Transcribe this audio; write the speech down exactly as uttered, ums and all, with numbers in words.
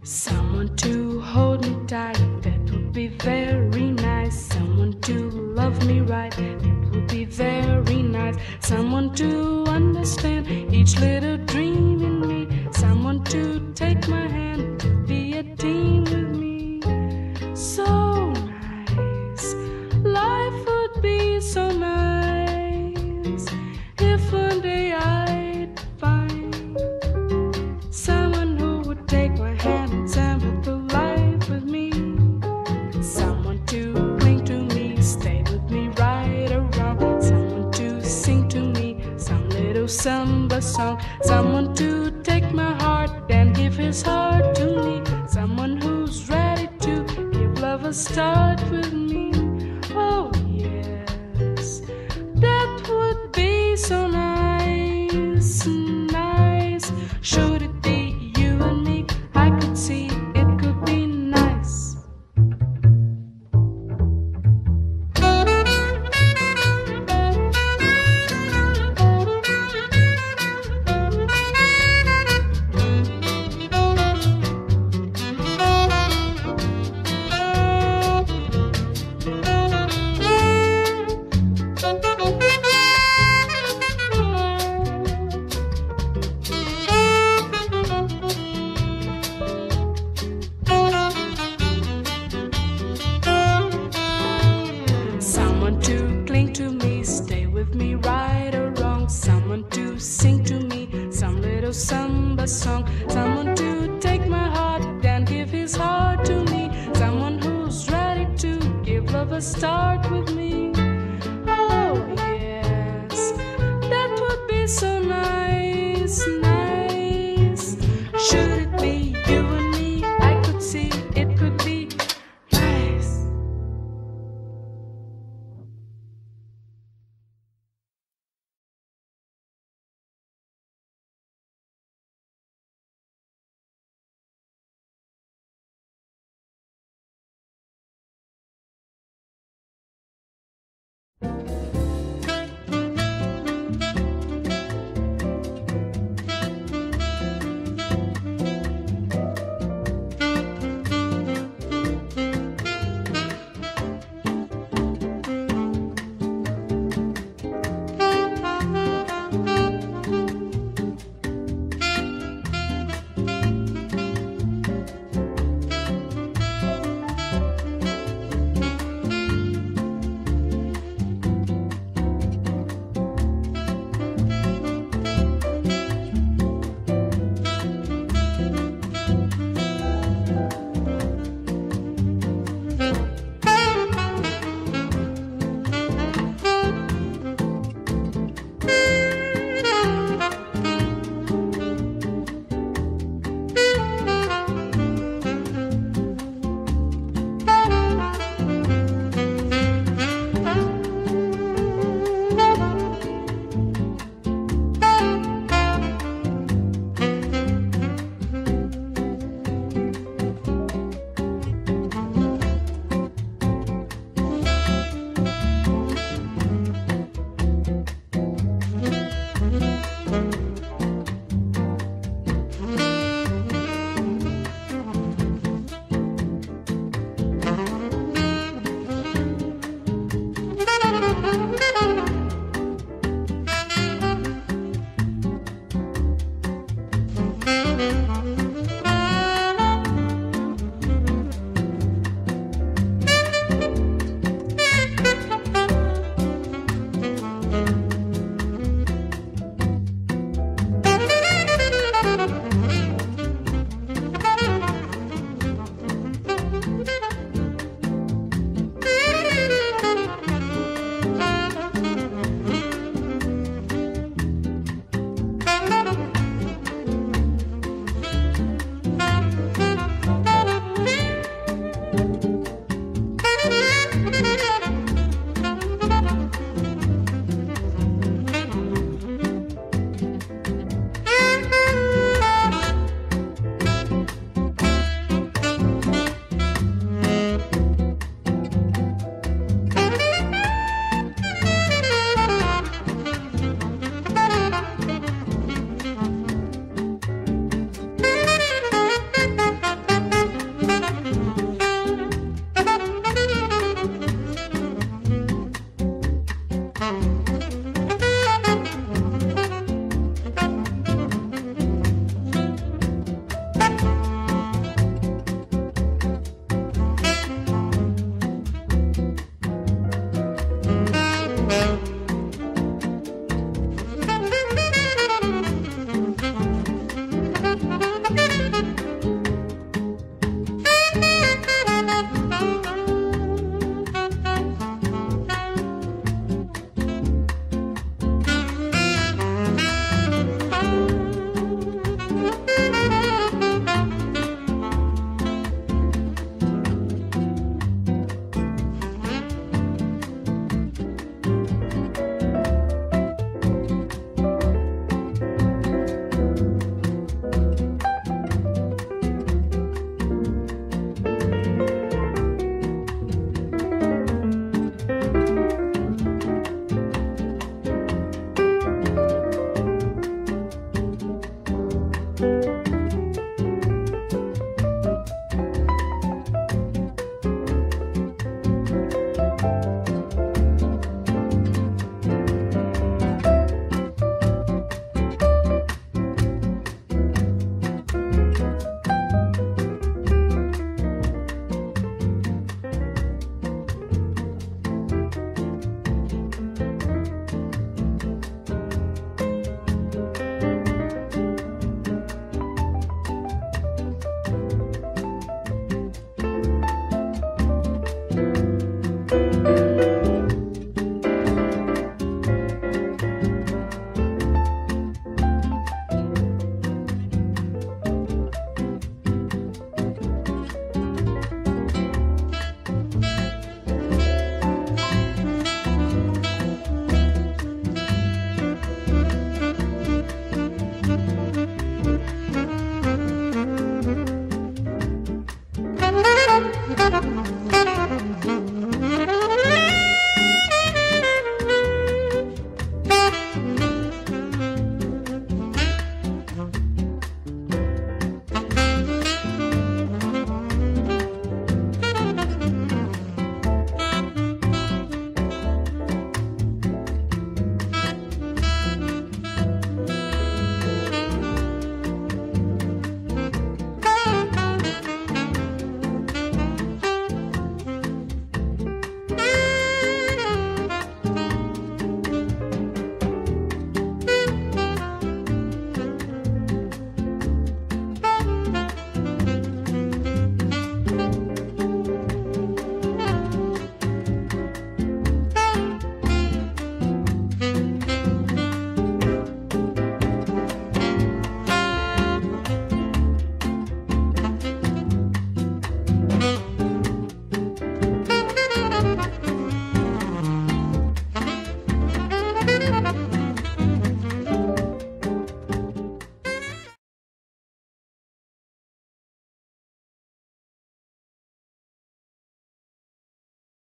Someone to hold me tight, that would be very nice. Someone to love me right, that would be very nice. Someone to understand each little dream in me. Someone to take my hand, to be a team with me. So nice, life would be so nice if one day I'd find someone who would take my hand and sample the life with me. Someone to cling to me, stay with me right around. Someone to sing to me some little samba song. Someone to take my heart and give his heart to me. Someone who's ready to give love a start with me. Oh yes, that would be so nice, nice. Should it be you and me, I could see it could be nice. Someone to cling to me, stay with me right or wrong. Someone to sing to me some little samba song. Someone to take my heart and give his heart to me. Someone who's ready to give love a start with me.